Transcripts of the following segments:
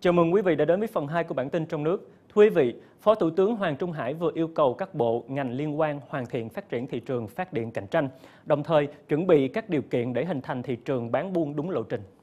Chào mừng quý vị đã đến với phần 2 của bản tin trong nước. Thưa quý vị, Phó Thủ tướng Hoàng Trung Hải vừa yêu cầu các bộ, ngành liên quan hoàn thiện phát triển thị trường phát điện cạnh tranh, đồng thời chuẩn bị các điều kiện để hình thành thị trường bán buôn đúng lộ trình.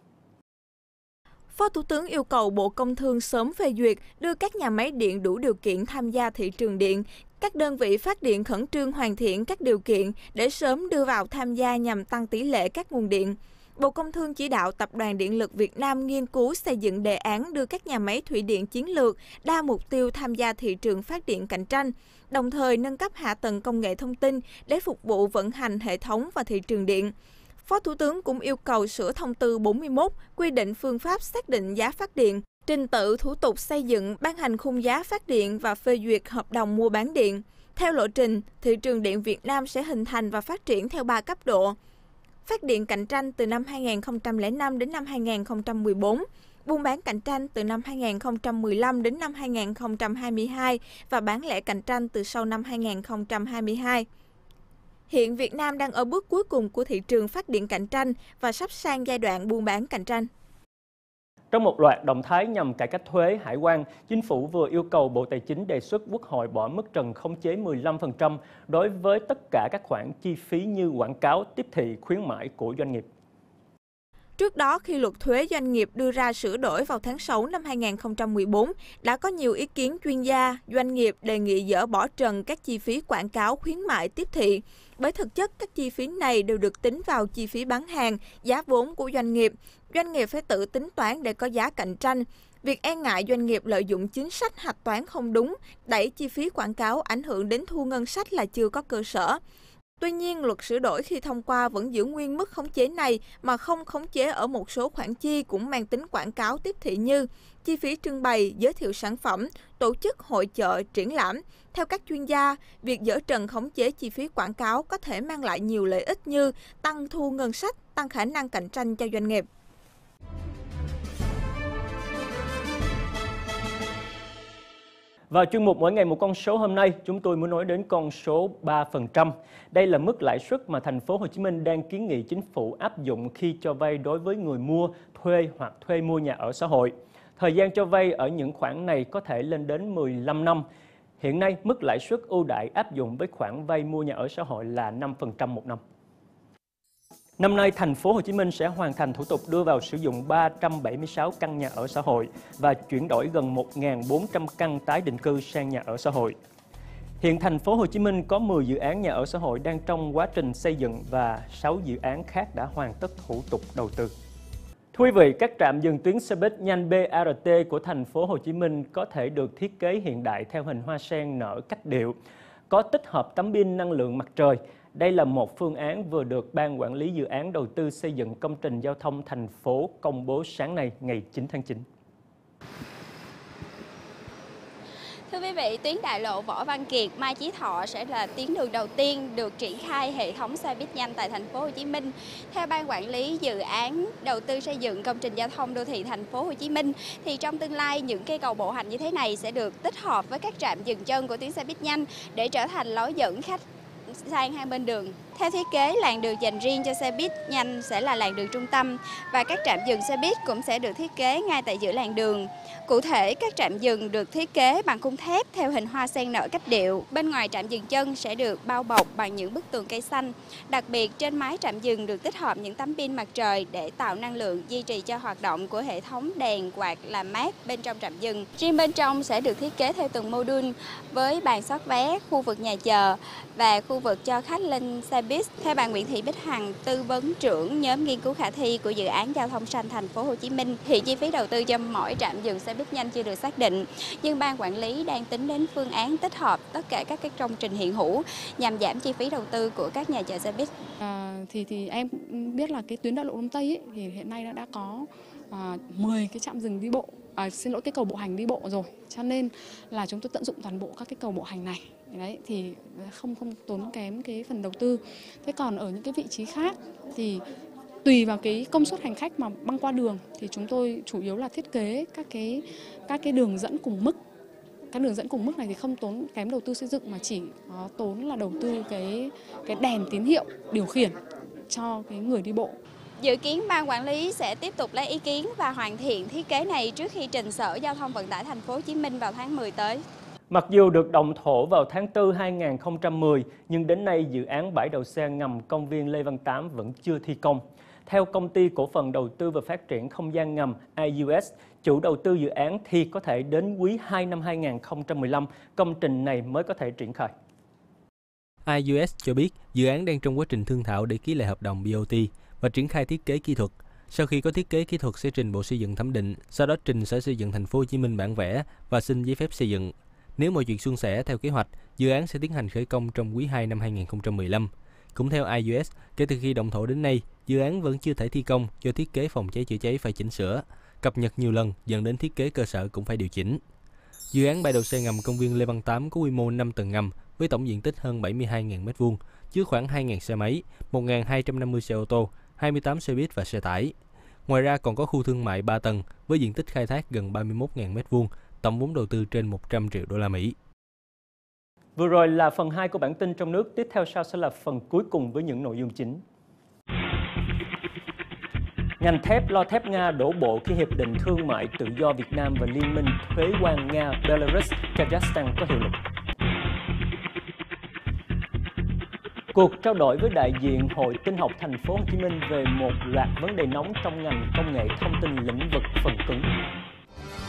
Phó Thủ tướng yêu cầu Bộ Công Thương sớm phê duyệt, đưa các nhà máy điện đủ điều kiện tham gia thị trường điện. Các đơn vị phát điện khẩn trương hoàn thiện các điều kiện để sớm đưa vào tham gia nhằm tăng tỷ lệ các nguồn điện. Bộ Công Thương chỉ đạo Tập đoàn Điện lực Việt Nam nghiên cứu xây dựng đề án đưa các nhà máy thủy điện chiến lược đa mục tiêu tham gia thị trường phát điện cạnh tranh, đồng thời nâng cấp hạ tầng công nghệ thông tin để phục vụ vận hành hệ thống và thị trường điện. Phó Thủ tướng cũng yêu cầu sửa thông tư 41 quy định phương pháp xác định giá phát điện, trình tự thủ tục xây dựng, ban hành khung giá phát điện và phê duyệt hợp đồng mua bán điện. Theo lộ trình, thị trường điện Việt Nam sẽ hình thành và phát triển theo 3 cấp độ. Phát điện cạnh tranh từ năm 2005 đến năm 2014, buôn bán cạnh tranh từ năm 2015 đến năm 2022 và bán lẻ cạnh tranh từ sau năm 2022. Hiện Việt Nam đang ở bước cuối cùng của thị trường phát điện cạnh tranh và sắp sang giai đoạn buôn bán cạnh tranh. Trong một loạt động thái nhằm cải cách thuế, hải quan, Chính phủ vừa yêu cầu Bộ Tài chính đề xuất Quốc hội bỏ mức trần khống chế 15% đối với tất cả các khoản chi phí như quảng cáo, tiếp thị, khuyến mãi của doanh nghiệp. Trước đó, khi luật thuế doanh nghiệp đưa ra sửa đổi vào tháng 6 năm 2014, đã có nhiều ý kiến chuyên gia, doanh nghiệp đề nghị dỡ bỏ trần các chi phí quảng cáo, khuyến mại, tiếp thị. Bởi thực chất, các chi phí này đều được tính vào chi phí bán hàng, giá vốn của doanh nghiệp. Doanh nghiệp phải tự tính toán để có giá cạnh tranh. Việc e ngại doanh nghiệp lợi dụng chính sách hạch toán không đúng, đẩy chi phí quảng cáo ảnh hưởng đến thu ngân sách là chưa có cơ sở. Tuy nhiên, luật sửa đổi khi thông qua vẫn giữ nguyên mức khống chế này mà không khống chế ở một số khoản chi cũng mang tính quảng cáo tiếp thị như chi phí trưng bày, giới thiệu sản phẩm, tổ chức hội chợ, triển lãm. Theo các chuyên gia, việc dỡ trần khống chế chi phí quảng cáo có thể mang lại nhiều lợi ích như tăng thu ngân sách, tăng khả năng cạnh tranh cho doanh nghiệp. Vào chuyên mục Mỗi ngày một con số hôm nay, chúng tôi muốn nói đến con số 3%. Đây là mức lãi suất mà thành phố Hồ Chí Minh đang kiến nghị chính phủ áp dụng khi cho vay đối với người mua, thuê hoặc thuê mua nhà ở xã hội. Thời gian cho vay ở những khoản này có thể lên đến 15 năm. Hiện nay, mức lãi suất ưu đãi áp dụng với khoản vay mua nhà ở xã hội là 5% một năm. Năm nay, thành phố Hồ Chí Minh sẽ hoàn thành thủ tục đưa vào sử dụng 376 căn nhà ở xã hội và chuyển đổi gần 1.400 căn tái định cư sang nhà ở xã hội. Hiện thành phố Hồ Chí Minh có 10 dự án nhà ở xã hội đang trong quá trình xây dựng và 6 dự án khác đã hoàn tất thủ tục đầu tư. Thưa quý vị, các trạm dừng tuyến xe buýt nhanh BRT của thành phố Hồ Chí Minh có thể được thiết kế hiện đại theo hình hoa sen nở cách điệu, có tích hợp tấm pin năng lượng mặt trời. Đây là một phương án vừa được Ban Quản lý Dự án Đầu tư xây dựng công trình giao thông thành phố công bố sáng nay ngày 9 tháng 9. Thưa quý vị, tuyến đại lộ Võ Văn Kiệt, Mai Chí Thọ sẽ là tuyến đường đầu tiên được triển khai hệ thống xe buýt nhanh tại thành phố Hồ Chí Minh. Theo Ban Quản lý Dự án Đầu tư xây dựng công trình giao thông đô thị thành phố Hồ Chí Minh thì trong tương lai những cây cầu bộ hành như thế này sẽ được tích hợp với các trạm dừng chân của tuyến xe buýt nhanh để trở thành lối dẫn khách sang hai bên đường. Theo thiết kế, làn đường dành riêng cho xe buýt nhanh sẽ là làn đường trung tâm và các trạm dừng xe buýt cũng sẽ được thiết kế ngay tại giữa làn đường. Cụ thể, các trạm dừng được thiết kế bằng khung thép theo hình hoa sen nở cách điệu. Bên ngoài trạm dừng chân sẽ được bao bọc bằng những bức tường cây xanh. Đặc biệt, trên mái trạm dừng được tích hợp những tấm pin mặt trời để tạo năng lượng duy trì cho hoạt động của hệ thống đèn quạt làm mát bên trong trạm dừng. Riêng bên trong sẽ được thiết kế theo từng module với bàn soát vé, khu vực nhà chờ và khu vực cho khách lên xe buýt. Theo bà Nguyễn Thị Bích Hằng, tư vấn trưởng nhóm nghiên cứu khả thi của dự án giao thông xanh thành phố Hồ Chí Minh, hiện chi phí đầu tư cho mỗi trạm dừng xe buýt nhanh chưa được xác định, nhưng ban quản lý đang tính đến phương án tích hợp tất cả các công trình hiện hữu nhằm giảm chi phí đầu tư của các nhà chở xe buýt. Thì em biết là cái tuyến đại lộ Đông Tây ấy, thì hiện nay đã có 10 cái trạm dừng đi bộ, cái cầu bộ hành đi bộ rồi, cho nên là chúng tôi tận dụng toàn bộ các cái cầu bộ hành này. Đấy, thì không tốn kém cái phần đầu tư. Thế còn ở những cái vị trí khác thì tùy vào cái công suất hành khách mà băng qua đường thì chúng tôi chủ yếu là thiết kế các cái đường dẫn cùng mức. Các đường dẫn cùng mức này thì không tốn kém đầu tư xây dựng mà chỉ có tốn là đầu tư cái đèn tín hiệu điều khiển cho cái người đi bộ. Dự kiến ban quản lý sẽ tiếp tục lấy ý kiến và hoàn thiện thiết kế này trước khi trình Sở Giao thông Vận tải Thành phố Hồ Chí Minh vào tháng 10 tới. Mặc dù được động thổ vào tháng 4 2010, nhưng đến nay dự án bãi đậu xe ngầm công viên Lê Văn Tám vẫn chưa thi công. Theo Công ty Cổ phần Đầu tư và Phát triển Không gian ngầm IUS, chủ đầu tư dự án thì có thể đến quý 2 năm 2015, công trình này mới có thể triển khai. IUS cho biết dự án đang trong quá trình thương thảo để ký lại hợp đồng BOT và triển khai thiết kế kỹ thuật. Sau khi có thiết kế kỹ thuật sẽ trình Bộ Xây dựng thẩm định, sau đó trình Sở Xây dựng Thành phố Hồ Chí Minh bản vẽ và xin giấy phép xây dựng. Nếu mọi chuyện suôn sẻ theo kế hoạch, dự án sẽ tiến hành khởi công trong quý 2 năm 2015. Cũng theo IUS, kể từ khi động thổ đến nay, dự án vẫn chưa thể thi công do thiết kế phòng cháy chữa cháy phải chỉnh sửa, cập nhật nhiều lần dẫn đến thiết kế cơ sở cũng phải điều chỉnh. Dự án bãi đậu xe ngầm công viên Lê Văn Tám có quy mô 5 tầng ngầm với tổng diện tích hơn 72.000 m2, chứa khoảng 2.000 xe máy, 1.250 xe ô tô, 28 xe buýt và xe tải. Ngoài ra còn có khu thương mại 3 tầng với diện tích khai thác gần 31.000 m2, tổng vốn đầu tư trên 100 triệu đô la Mỹ. Vừa rồi là phần 2 của bản tin trong nước, tiếp theo sau sẽ là phần cuối cùng với những nội dung chính. Ngành thép lo thép Nga đổ bộ khi Hiệp định Thương mại Tự do Việt Nam và Liên minh Thuế quan Nga, Belarus, Kazakhstan có hiệu lực. Cuộc trao đổi với đại diện Hội Tin học Thành phố Hồ Chí Minh về một loạt vấn đề nóng trong ngành công nghệ thông tin lĩnh vực phần cứng.